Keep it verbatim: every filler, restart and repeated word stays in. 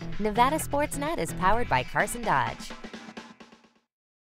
Nevada Sports Net is powered by Carson Dodge.